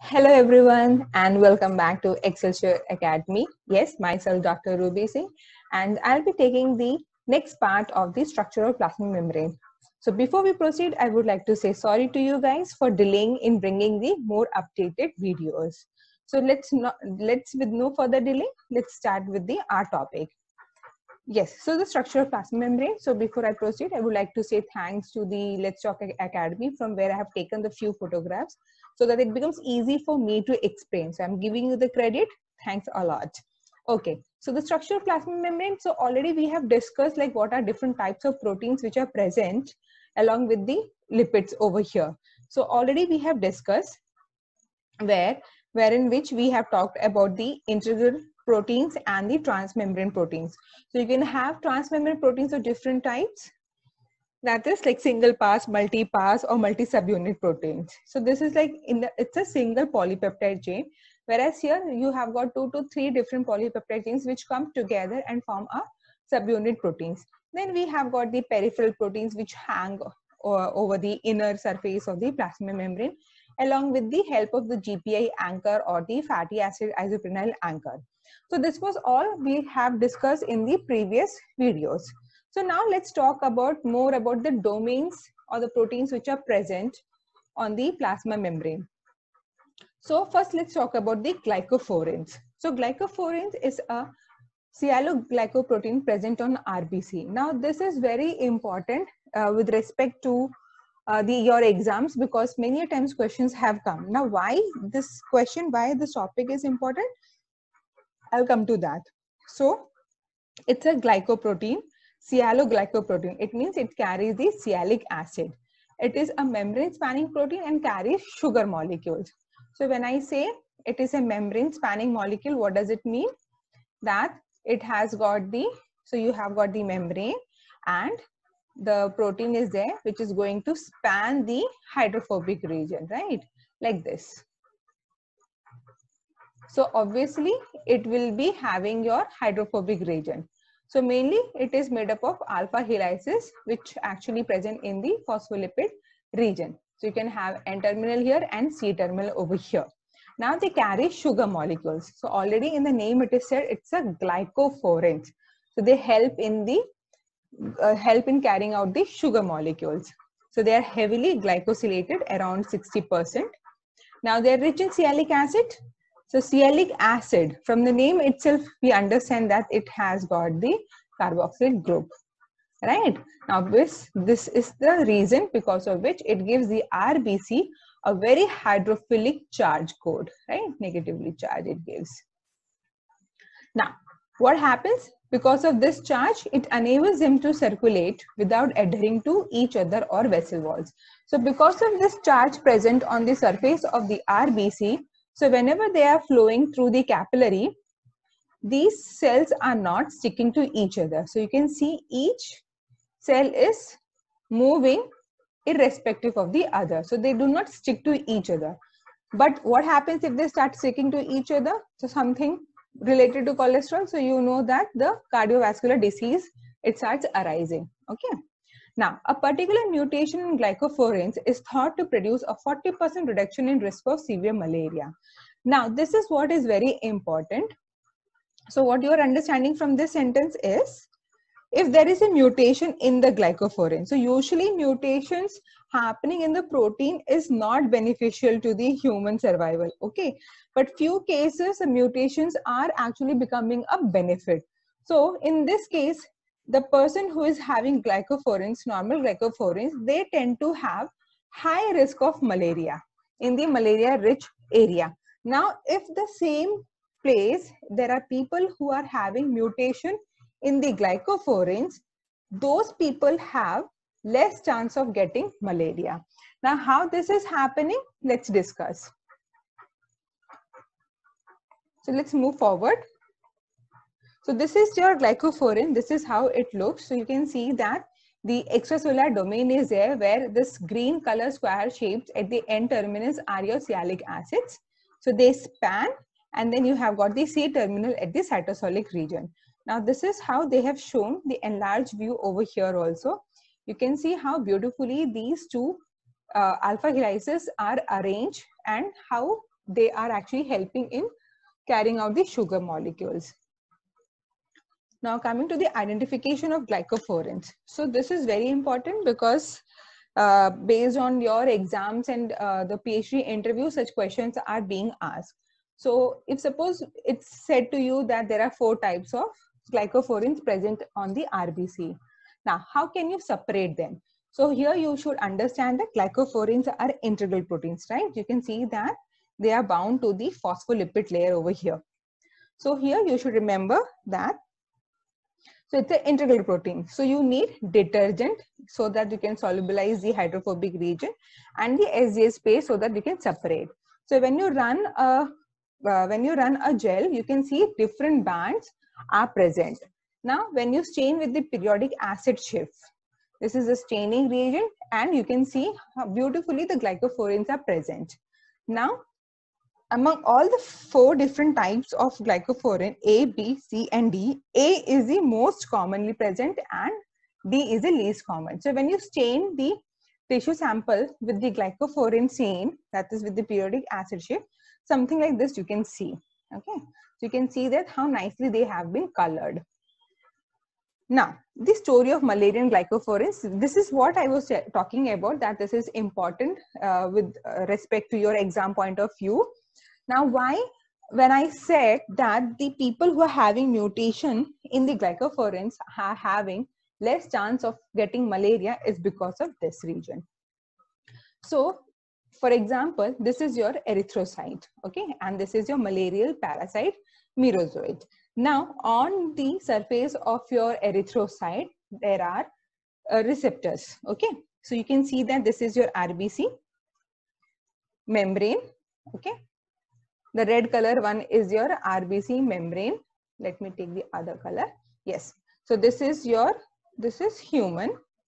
Hello everyone and welcome back to Excelsior Academy. Yes, myself Dr. Ruby Singh, and I'll be taking the next part of the structural plasma membrane. So before we proceed, I would like to say sorry to you guys for delaying in bringing the more updated videos. So let's with no further delay, let's start with the our topic. Yes, so the structure of plasma membrane. So before I proceed, I would like to say thanks to the Let's Talk Academy from where I have taken the few photographs so that it becomes easy for me to explain. So I'm giving you the credit. Thanks a lot. Okay, so the structure of plasma membrane. So already we have discussed like what are different types of proteins which are present along with the lipids over here. So already we have discussed wherein which we have talked about the integral proteins and the transmembrane proteins. So you can have transmembrane proteins of different types, that is like single pass, multi-pass or multi-subunit proteins. So this is like it's a single polypeptide chain, whereas here you have got 2 to 3 different polypeptide chains which come together and form a subunit proteins. Then we have got the peripheral proteins which hang over the inner surface of the plasma membrane along with the help of the GPI anchor or the fatty acid isoprenyl anchor. So this was all we have discussed in the previous videos. So now let's talk about more about the domains or the proteins which are present on the plasma membrane. So first let's talk about the glycophorins. So glycophorins is a sialoglycoprotein present on RBC. Now this is very important with respect to your exams, because many times questions have come. Now why this topic is important? I'll come to that. So it's a glycoprotein, sialoglycoprotein. It means it carries the sialic acid. It is a membrane spanning protein and carries sugar molecules. So when I say it is a membrane spanning molecule, what does it mean? That it has got so you have got the membrane and the protein is there which is going to span the hydrophobic region, right? Like this. So obviously it will be having your hydrophobic region. So mainly it is made up of alpha helices which actually present in the phospholipid region. So you can have N-terminal here and C-terminal over here. Now they carry sugar molecules. So already in the name it is said it's a glycophorins. So they help in carrying out the sugar molecules. So they are heavily glycosylated, around 60%. Now they are rich in sialic acid. So sialic acid, from the name itself, we understand that it has got the carboxyl group, right? Now this is the reason because of which it gives the RBC a very hydrophilic charge code, right? Negatively charged it gives. Now, what happens? Because of this charge, it enables them to circulate without adhering to each other or vessel walls. So because of this charge present on the surface of the RBC, so whenever they are flowing through the capillary, these cells are not sticking to each other. So you can see each cell is moving irrespective of the other. So they do not stick to each other. But what happens if they start sticking to each other? So something related to cholesterol. So you know that the cardiovascular disease, it starts arising. Okay. Now, a particular mutation in glycophorins is thought to produce a 40% reduction in risk of severe malaria. Now, this is what is very important. So what you are understanding from this sentence is, if there is a mutation in the glycophorin, so usually mutations happening in the protein is not beneficial to the human survival, okay? But few cases, the mutations are actually becoming a benefit. So in this case, the person who is having glycophorins, normal glycophorins, they tend to have high risk of malaria in the malaria-rich area. Now, if the same place, there are people who are having mutation in the glycophorins, those people have less chance of getting malaria. Now, how this is happening, let's discuss. So let's move forward. So this is your glycophorin. This is how it looks. So you can see that the extracellular domain is there, where this green color square shapes at the end terminus are your sialic acids. So they span, and then you have got the C terminal at the cytosolic region. Now this is how they have shown the enlarged view over here also. You can see how beautifully these two alpha helices are arranged and how they are actually helping in carrying out the sugar molecules. Now coming to the identification of glycophorins. So this is very important because based on your exams and the PhD interview, such questions are being asked. So if suppose it's said to you that there are 4 types of glycophorins present on the RBC. Now, how can you separate them? So here you should understand that glycophorins are integral proteins, right? You can see that they are bound to the phospholipid layer over here. So here you should remember that, so it's an integral protein. So you need detergent so that you can solubilize the hydrophobic region, and the SGS space so that you can separate. So when you run a gel, you can see different bands are present. Now, when you stain with the periodic acid shift, this is a staining reagent, and you can see how beautifully the glycophorins are present. Now, among all the 4 different types of glycophorin, A, B, C, and D, A is the most commonly present and D is the least common. So when you stain the tissue sample with the glycophorin stain, that is with the periodic acid shift, something like this you can see. Okay, so you can see that how nicely they have been colored. Now, the story of Müllerian glycophorins, this is what I was talking about, that this is important with respect to your exam point of view. Now, why? When I said that the people who are having mutation in the glycophorins are having less chance of getting malaria is because of this region. So, for example, this is your erythrocyte, okay, and this is your malarial parasite, merozoite. Now, on the surface of your erythrocyte, there are receptors, okay. So, you can see that this is your RBC membrane, okay. The red color one is your RBC membrane. Let me take the other color. Yes. So, this is human,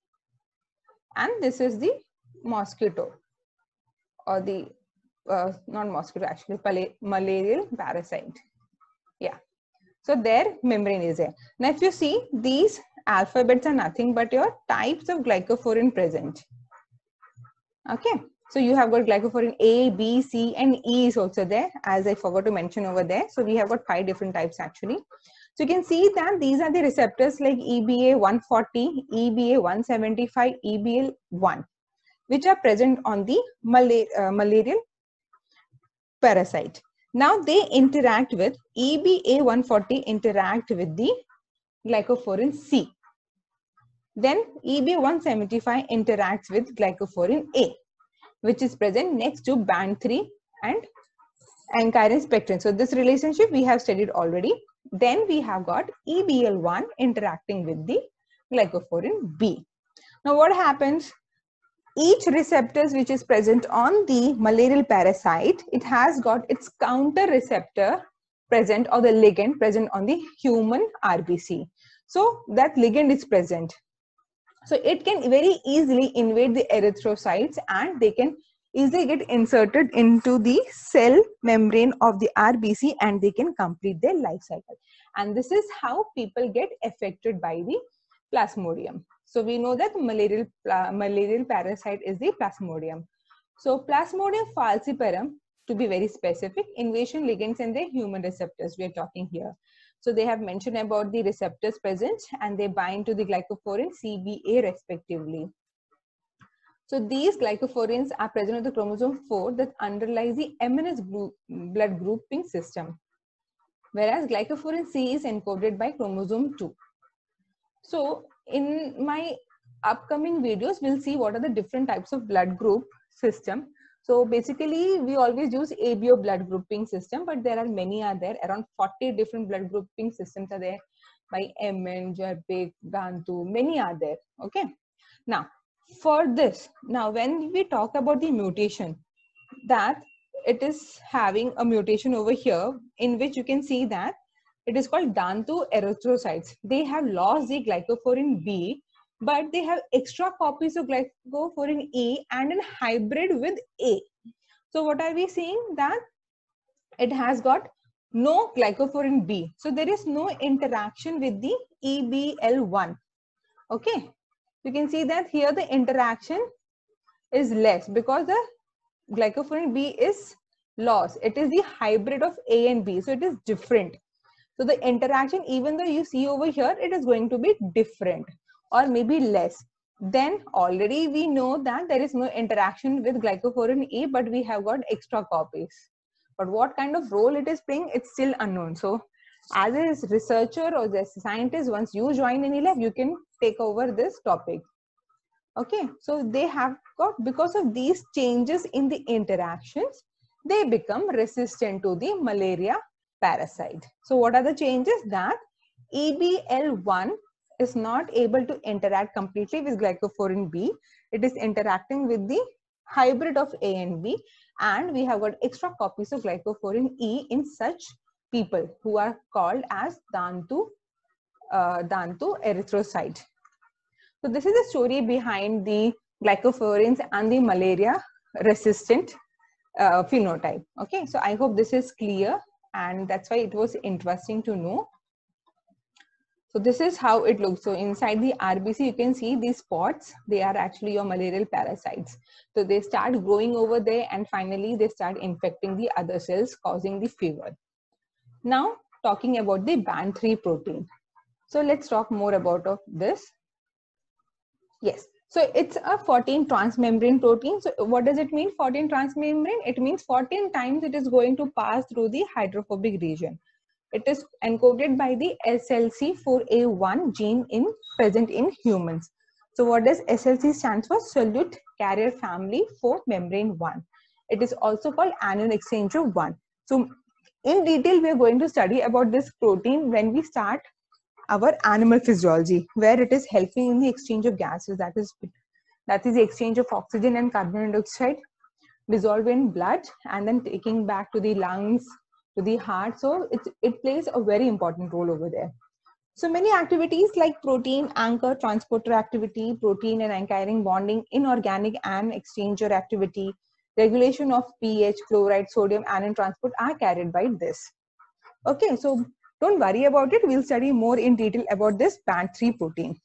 and this is the mosquito, or the not mosquito, actually malarial parasite. Yeah. So their membrane is there. Now if you see, these alphabets are nothing but your types of glycophorin present. Okay. So you have got glycophorin A, B, C, and E is also there, as I forgot to mention over there. So we have got 5 different types actually. So you can see that these are the receptors like EBA 140, EBA 175, EBL 1, which are present on the malarial parasite. Now they interact with EBA 140 interact with the glycophorin C. Then EBA 175 interacts with glycophorin A, which is present next to band 3 and ankyrin spectrin. So this relationship we have studied already. Then we have got EBL1 interacting with the glycophorin B. Now what happens? Each receptors which is present on the malarial parasite, it has got its counter receptor present, or the ligand present on the human RBC. So that ligand is present. So it can very easily invade the erythrocytes, and they can easily get inserted into the cell membrane of the RBC, and they can complete their life cycle. And this is how people get affected by the Plasmodium. So we know that malarial parasite is the Plasmodium. So Plasmodium falciparum, to be very specific, invasion ligands and the human receptors we are talking here. So they have mentioned about the receptors present, and they bind to the glycophorin CBA respectively. So these glycophorins are present on the chromosome 4 that underlies the MS blood grouping system, whereas glycophorin C is encoded by chromosome 2. So in my upcoming videos, we'll see what are the different types of blood group system. So basically, we always use ABO blood grouping system, but there are many are there. Around 40 different blood grouping systems are there by Emin, Jarpik, Gantu, many are there. Okay. Now, for this, now when we talk about the mutation, that it is having a mutation over here, in which you can see that it is called Dantu erythrocytes. They have lost the glycophorin B, but they have extra copies of glycophorin E and a hybrid with A. So what are we seeing? That it has got no glycophorin B. So there is no interaction with the EBL1. Okay. You can see that here the interaction is less because the glycophorin B is loss. It is the hybrid of A and B. So it is different. So the interaction, even though you see over here, it is going to be different or maybe less. Then already we know that there is no interaction with glycophorin E, but we have got extra copies. But what kind of role it is playing, it's still unknown. So as a researcher or as a scientist, once you join any lab, you can take over this topic. Okay, so they have got, because of these changes in the interactions, they become resistant to the malaria parasite. So what are the changes? That EBL1 is not able to interact completely with glycophorin B. It is interacting with the hybrid of A and B, and we have got extra copies of glycophorin E in such people who are called as Dantu erythrocyte. So this is the story behind the glycophorins and the malaria resistant phenotype. Okay, so I hope this is clear, and that's why it was interesting to know. So this is how it looks. So inside the RBC, you can see these spots. They are actually your malarial parasites. So they start growing over there, and finally they start infecting the other cells, causing the fever. Now talking about the band3 protein. So let's talk more about this. Yes, so it's a 14 transmembrane protein. So what does it mean, 14 transmembrane? It means 14 times it is going to pass through the hydrophobic region. It is encoded by the SLC4A1 gene present in humans. So what does SLC stands for? Solute Carrier Family for Membrane 1. It is also called anion exchanger 1. So in detail, we are going to study about this protein when we start our animal physiology, where it is helping in the exchange of gases, that is the exchange of oxygen and carbon dioxide dissolved in blood and then taking back to the lungs, to the heart. So it plays a very important role over there. So many activities like protein anchor transporter activity, protein and ankyrin bonding, inorganic anion exchanger activity, regulation of pH, chloride, sodium anion transport are carried by this. Okay, so don't worry about it. We'll study more in detail about this band3 protein.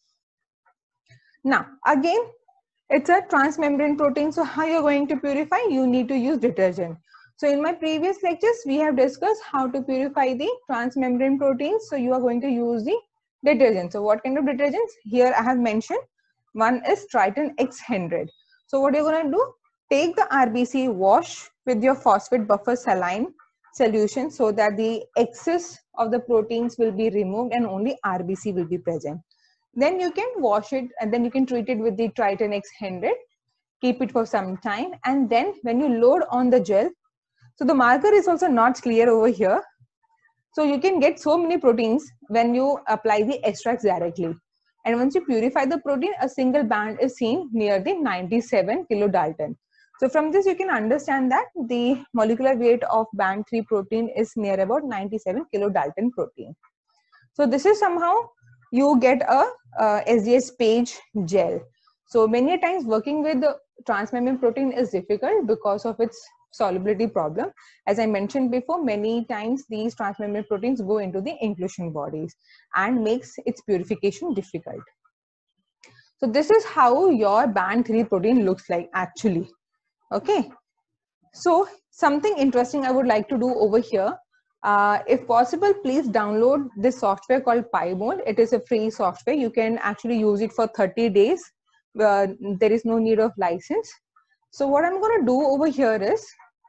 Now, again, it's a transmembrane protein. So how you're going to purify? You need to use detergent. So in my previous lectures, we have discussed how to purify the transmembrane proteins. So you are going to use the detergent. So what kind of detergents? Here I have mentioned. One is Triton X100. So what you're going to do? Take the RBC, wash with your phosphate buffer saline solution so that the excess of the proteins will be removed and only RBC will be present. Then you can wash it and then you can treat it with the Triton X100, keep it for some time, and then when you load on the gel, so the marker is also not clear over here. So you can get so many proteins when you apply the extracts directly. And once you purify the protein, a single band is seen near the 97 kilodalton. So from this, you can understand that the molecular weight of band3 protein is near about 97 kilodalton protein. So this is somehow you get a SDS page gel. So many times working with the transmembrane protein is difficult because of its solubility problem. As I mentioned before, many times these transmembrane proteins go into the inclusion bodies and makes its purification difficult. So this is how your band3 protein looks like actually. Okay, so something interesting I would like to do over here. If possible, please download this software called PyMol. It is a free software. You can actually use it for 30 days. There is no need of license. So what I'm going to do over here is,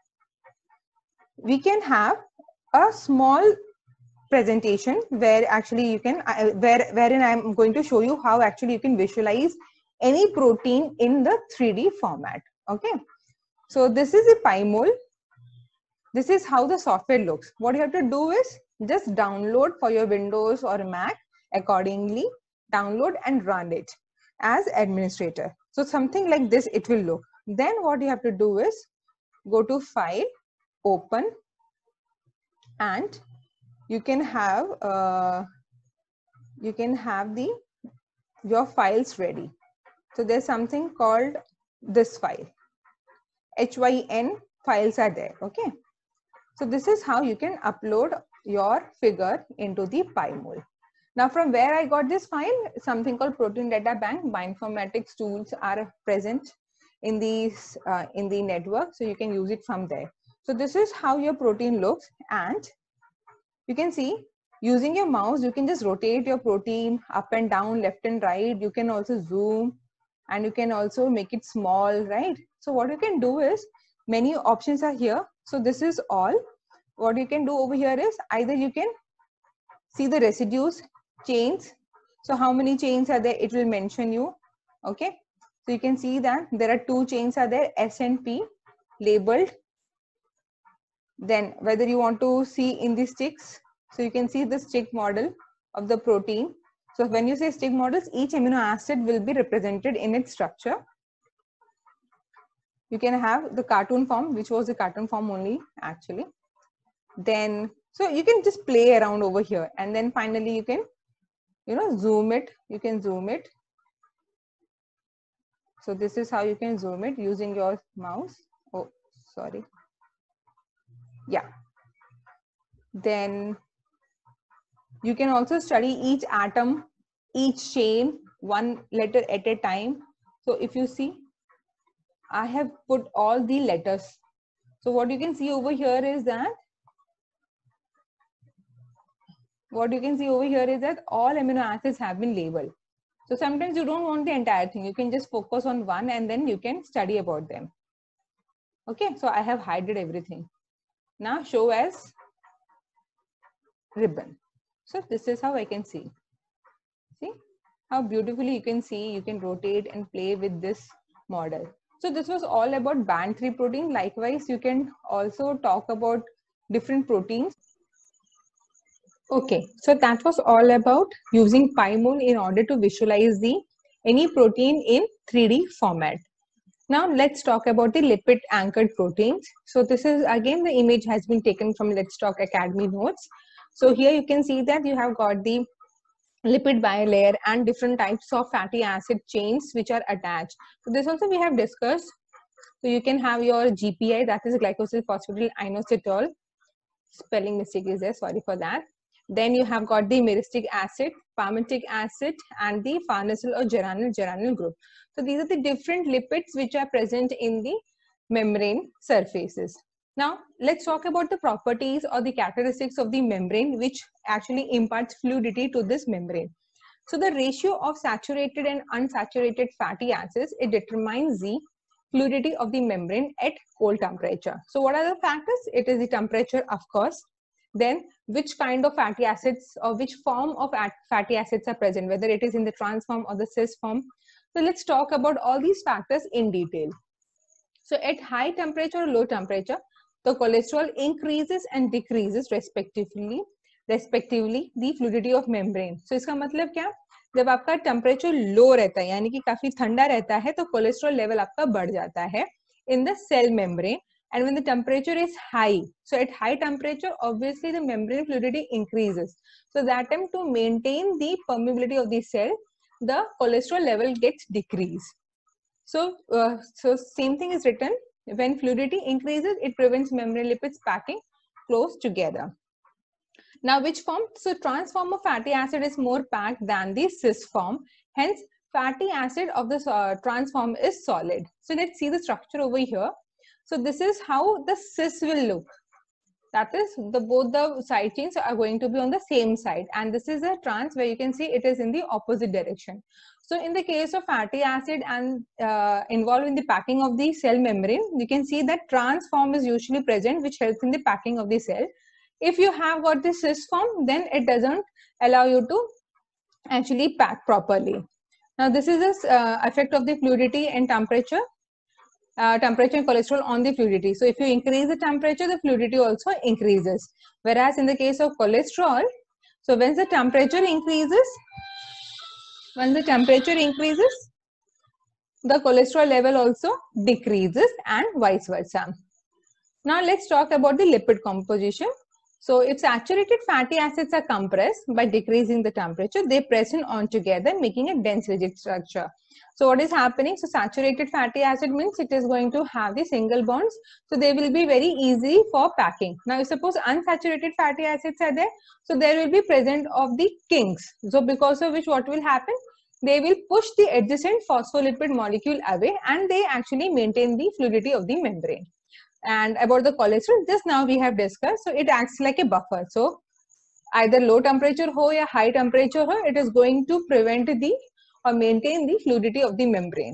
we can have a small presentation where actually you can, wherein I'm going to show you how actually you can visualize any protein in the 3D format. Okay. So this is a PyMol. This is how the software looks. What you have to do is just download for your Windows or Mac accordingly, download and run it as administrator. So something like this it will look. Then what you have to do is go to File, Open, and you can have your files ready. So there's something called this file. HYN files are there. Okay. So this is how you can upload your figure into the PyMol. Now from where I got this file, something called Protein Data Bank, bioinformatics tools are present in the network. So you can use it from there. So this is how your protein looks, and you can see using your mouse, you can just rotate your protein up and down, left and right. You can also zoom and you can also make it small, right? So what you can do is, many options are here. So this is all. What you can do over here is either you can see the residues, chains. So how many chains are there? It will mention you. Okay. So you can see that there are 2 chains are there, S and P labeled. Then whether you want to see in the sticks, so you can see the stick model of the protein. So when you say stick models, each amino acid will be represented in its structure. You can have the cartoon form, which was the cartoon form only actually. Then, so you can just play around over here, and then finally you can, zoom it. You can zoom it. So this is how you can zoom it using your mouse. Oh, sorry. Yeah. Then you can also study each atom, each chain, one letter at a time. So if you see, I have put all the letters. So what you can see over here is that, all amino acids have been labeled. So sometimes you don't want the entire thing. You can just focus on one and then you can study about them. Okay, so I have hidden everything. Now show as ribbon. So this is how I can see. See how beautifully you can see, you can rotate and play with this model. So this was all about band 3 protein. Likewise, you can also talk about different proteins. Okay, so that was all about using PyMoon in order to visualize any protein in 3D format. Now let's talk about the lipid anchored proteins. So this is again, the image has been taken from Let's Talk Academy notes. So here you can see that you have got the lipid bilayer and different types of fatty acid chains which are attached. So this also we have discussed. So you can have your GPI, that is glycosyl phosphatidylate inositol. Spelling mistake is there, sorry for that. Then you have got the myristic acid, palmitic acid, and the farnesyl or geranyl group. So these are the different lipids which are present in the membrane surfaces. Now let's talk about the properties or the characteristics of the membrane which actually imparts fluidity to this membrane. So the ratio of saturated and unsaturated fatty acids, it determines the fluidity of the membrane at cold temperature. So what are the factors? It is the temperature, of course. Then which kind of fatty acids or which form of fatty acids are present, whether it is in the trans form or the cis form. So let's talk about all these factors in detail. So at high temperature or low temperature, the cholesterol increases and decreases respectively the fluidity of membrane. So इसका मतलब क्या? जब आपका temperature low रहता है यानी कि काफी ठंडा रहता है तो कोलेस्ट्रॉल लेवल आपका बढ़ जाता है in the cell membrane. And when the temperature is high, so at high temperature, obviously the membrane fluidity increases. So that time, to maintain the permeability of the cell, the cholesterol level gets decreased. So same thing is written. When fluidity increases, it prevents membrane lipids packing close together. Now, which form? So trans form of fatty acid is more packed than the cis form. Hence, fatty acid of the trans form is solid. So let's see the structure over here. So this is how the cis will look. That is, both the side chains are going to be on the same side, and this is a trans where you can see it is in the opposite direction. So in the case of fatty acid and involved in the packing of the cell membrane, you can see that trans form is usually present, which helps in the packing of the cell. If you have got the cis form, then it doesn't allow you to actually pack properly. Now this is the effect of the fluidity and temperature and cholesterol on the fluidity. So if you increase the temperature, the fluidity also increases. Whereas in the case of cholesterol, so when the temperature increases, the cholesterol level also decreases and vice versa. Now let's talk about the lipid composition. So if saturated fatty acids are compressed by decreasing the temperature, they press in on together, making a dense rigid structure. So what is happening? So saturated fatty acid means it is going to have the single bonds. So they will be very easy for packing. Now, if suppose unsaturated fatty acids are there, so there will be present of the kinks. So because of which what will happen? They will push the adjacent phospholipid molecule away and they actually maintain the fluidity of the membrane. And about the cholesterol, just now we have discussed. So it acts like a buffer. So either low temperature ho ya high temperature ho, it is going to prevent the or maintain the fluidity of the membrane.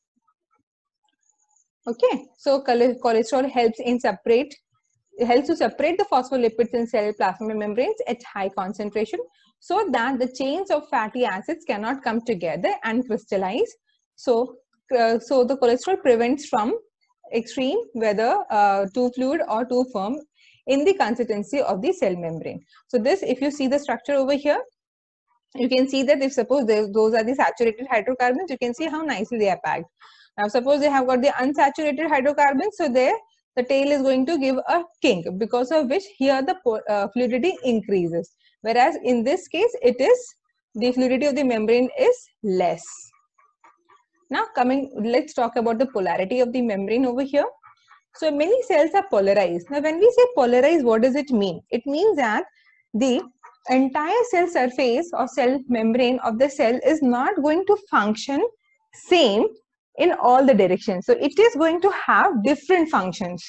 Okay, so cholesterol helps to separate the phospholipids in cell plasma membranes at high concentration, so that the chains of fatty acids cannot come together and crystallize. So the cholesterol prevents from extreme, whether too fluid or too firm in the consistency of the cell membrane. So this, if you see the structure over here, you can see that if suppose those are the saturated hydrocarbons, you can see how nicely they are packed. Now suppose they have got the unsaturated hydrocarbons, so there the tail is going to give a kink, because of which here the fluidity increases, whereas in this case it is the fluidity of the membrane is less. Now let's talk about the polarity of the membrane over here. So many cells are polarized. Now when we say polarized, what does it mean? It means that the entire cell surface or cell membrane of the cell is not going to function same in all the directions. So it is going to have different functions,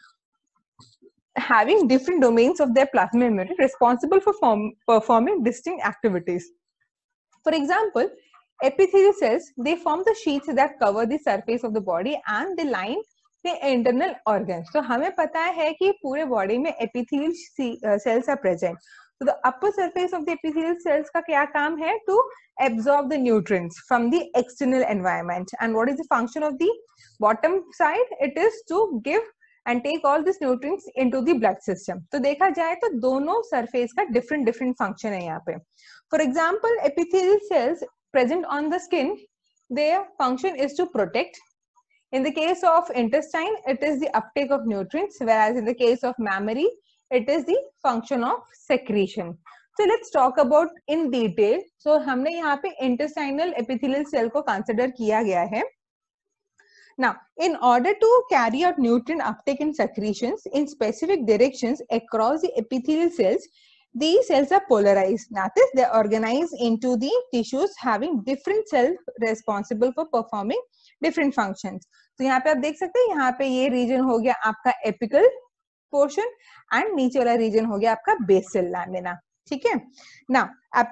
having different domains of their plasma membrane responsible for performing distinct activities. For example, epithelial cells, they form the sheets that cover the surface of the body and they line the internal organs. So हमें पता है कि पूरे body में epithelial cells are present. So the upper surface of the epithelial cells का क्या काम है? To absorb the nutrients from the external environment. And what is the function of the bottom side? It is to give and take all these nutrients into the blood system. तो देखा जाए तो दोनों surface का different function है यहाँ पे. For example, epithelial cells present on the skin, their function is to protect. In the case of intestine, it is the uptake of nutrients, whereas in the case of mammary, it is the function of secretion. So let's talk about in detail. So हमने यहाँ पे intestinal epithelial cell को consider किया गया है. Now, in order to carry out nutrient uptake and secretions in specific directions across the epithelial cells, these cells are polarized. That is, they are organized into the tissues having different cells responsible for performing different functions. तो यहाँ पे आप देख सकते हैं, यहाँ पे ये region हो गया आपका apical portion and नीचे वाला region हो गया आपका basal lamina. ठीक है? Now,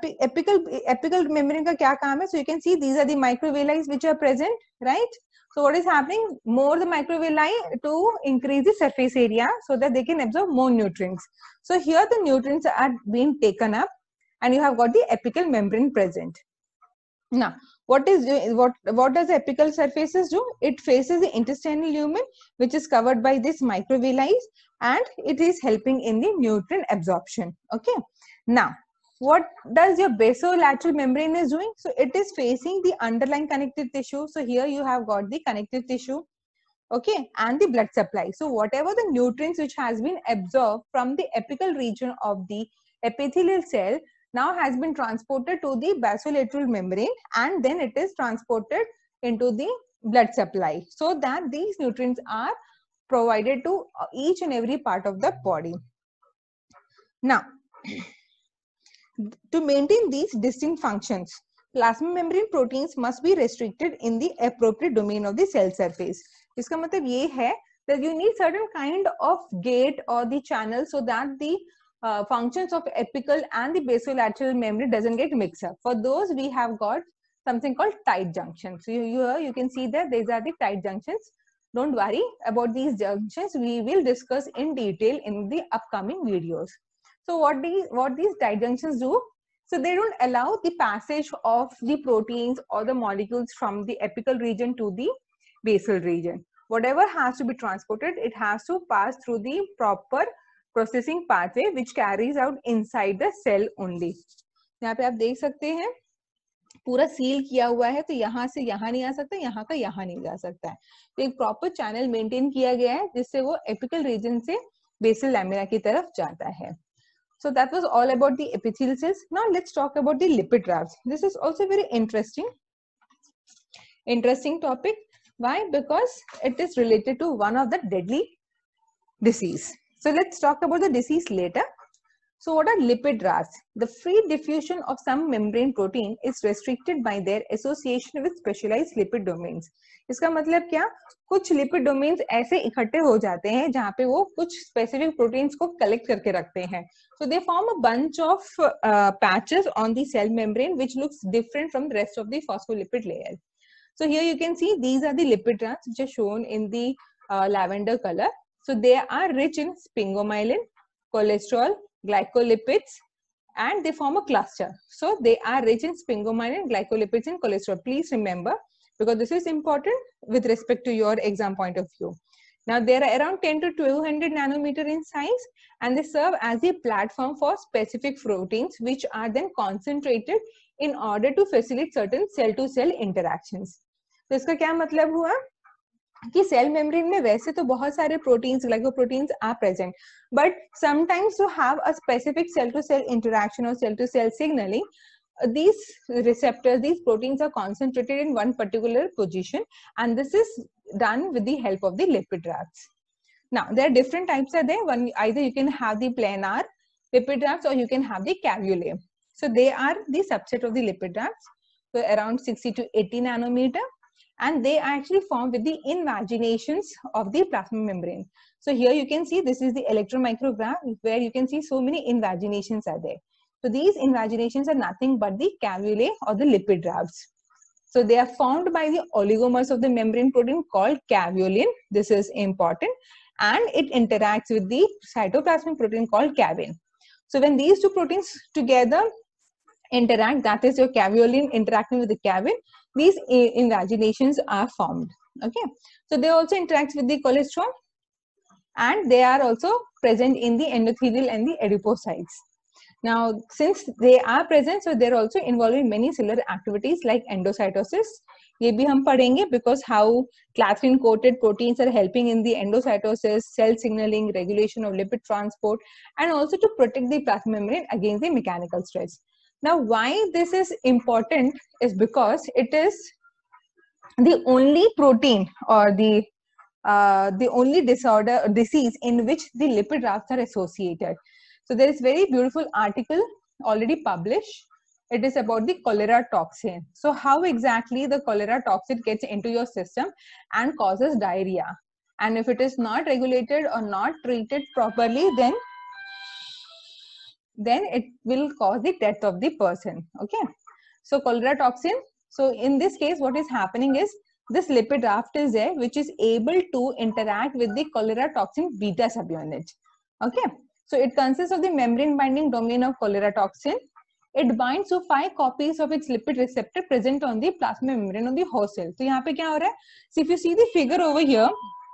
apical membrane का क्या काम है? So you can see these are the microvilli which are present, right? So what is happening? More the microvilli to increase the surface area so that they can absorb more nutrients. So here the nutrients are being taken up and you have got the apical membrane present. Now, what does the apical surfaces do? It faces the intestinal lumen, which is covered by this microvilli, and it is helping in the nutrient absorption. Okay. Now, what does your basolateral membrane is doing? So it is facing the underlying connective tissue. So here you have got the connective tissue, okay, and the blood supply. So whatever the nutrients which has been absorbed from the apical region of the epithelial cell now has been transported to the basolateral membrane, and then it is transported into the blood supply, so that these nutrients are provided to each and every part of the body. Now, to maintain these distinct functions, plasma membrane proteins must be restricted in the appropriate domain of the cell surface. इसका मतलब ये है that you need certain kind of gate or the channel so that the functions of apical and the basolateral membrane doesn't get mixed up. For those, we have got something called tight junctions. So you can see that these are the tight junctions. Don't worry about these junctions. We will discuss in detail in the upcoming videos. So what these tight junctions do? So they don't allow the passage of the proteins or the molecules from the apical region to the basal region. Whatever has to be transported, it has to pass through the proper processing pathway which carries out inside the cell only. यहाँ पे आप देख सकते हैं पूरा seal किया हुआ है, तो यहाँ से यहाँ नहीं आ सकता, यहाँ का यहाँ नहीं जा सकता है. तो एक प्रॉपर चैनल मेंटेन किया गया है जिससे वो एपिकल रीजन से बेसल लैमिना की तरफ जाता है. So that was all about the epithelial cells. Now let's talk about the lipid rafts. This is also very interesting topic. Why? Because it is related to one of the deadly disease. So let's talk about the disease later. So what are lipid rafts? The free diffusion of some membrane protein is restricted by their association with specialized lipid domains. इसका मतलब क्या? कुछ lipid domains ऐसे इकट्ठे हो जाते हैं जहाँ पे वो कुछ specific proteins को collect करके रखते हैं. So they form a bunch of patches on the cell membrane which looks different from the rest of the phospholipid layer. So here you can see these are the lipid rafts which are shown in the lavender color. So they are rich in sphingomyelin, cholesterol, glycolipids, and they form a cluster. So they are rich in sphingomyelin, glycolipids, and cholesterol. Please remember, because this is important with respect to your exam point of view. Now they are around 10 to 1200 nanometer in size, and they serve as a platform for specific proteins which are then concentrated in order to facilitate certain cell-to-cell interactions. तो इसका क्या मतलब हुआ कि cell membrane में वैसे तो बहुत सारे proteins, glycoproteins are present, but sometimes to have a specific cell to cell interaction और cell to cell signalling, these receptors, these proteins are concentrated in one particular position, and this is done with the help of the lipid rafts. Now there are different types are there. One, either you can have the planar lipid rafts or you can have the cavulae. So they are the subset of the lipid rafts, so around 60 to 80 nanometer, and they are actually formed with the invaginations of the plasma membrane. So here you can see this is the electron micrograph where you can see so many invaginations are there. So these invaginations are nothing but the cavulae or the lipid rafts. So they are formed by the oligomers of the membrane protein called caveolin. This is important, and it interacts with the cytoplasmic protein called cavin. So when these two proteins together interact, that is your caveolin interacting with the cavin, these invaginations are formed. Okay, so they also interact with the cholesterol, and they are also present in the endothelial and the adipocytes. Now, since they are present, so they're also involved in many cellular activities like endocytosis. ये भी हम पढ़ेंगे because how clathrin coated proteins are helping in the endocytosis, cell signaling, regulation of lipid transport, and also to protect the plasma membrane against the mechanical stress. Now, why this is important is because it is the only protein or the only disease in which the lipid rafts are associated. So there is very beautiful article already published. It is about the cholera toxin. So how exactly the cholera toxin gets into your system and causes diarrhea. And if it is not regulated or not treated properly, then it will cause the death of the person. Okay. So cholera toxin. So in this case, what is happening is this lipid raft is there, which is able to interact with the cholera toxin beta subunit. Okay. So it consists of the membrane binding domain of cholera toxin. It binds to 5 copies of its lipid receptor present on the plasma membrane of the host cell. So यहाँ पे क्या हो रहा है? So if you see the figure over here,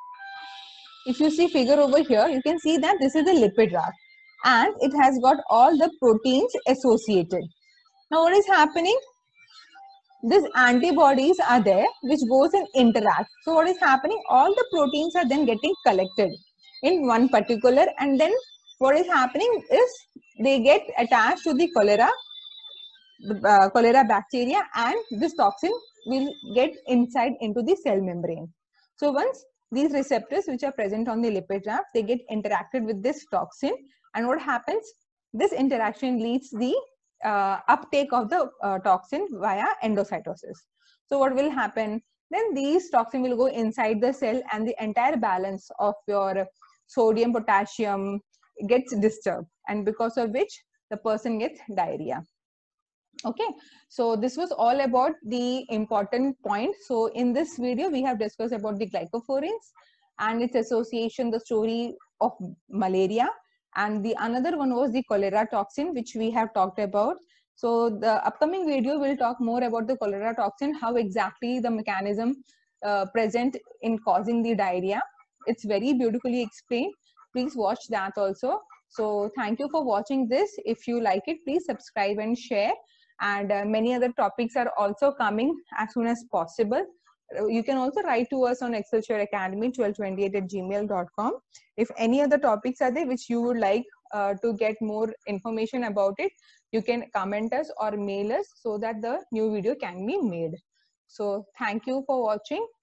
you can see that this is the lipid raft, and it has got all the proteins associated. Now what is happening? These antibodies are there which goes and interact. So what is happening? All the proteins are then getting collected in one particular, and then what is happening is they get attached to the cholera bacteria, and this toxin will get inside into the cell membrane. So once these receptors which are present on the lipid raft, they get interacted with this toxin, and what happens? This interaction leads the uptake of the toxin via endocytosis. So what will happen? Then these toxin will go inside the cell, and the entire balance of your sodium, potassium gets disturbed, and because of which the person gets diarrhea. Okay, so this was all about the important point. So in this video, we have discussed about the glycophorins and its association, the story of malaria, and the another one was the cholera toxin, which we have talked about. So the upcoming video will talk more about the cholera toxin, how exactly the mechanism present in causing the diarrhea. It's very beautifully explained. Please watch that also. So thank you for watching this. If you like it, please subscribe and share. And many other topics are also coming as soon as possible. You can also write to us on Excelsior Academy 1228@gmail.com. If any other topics are there which you would like to get more information about it, you can comment us or mail us so that the new video can be made. So thank you for watching.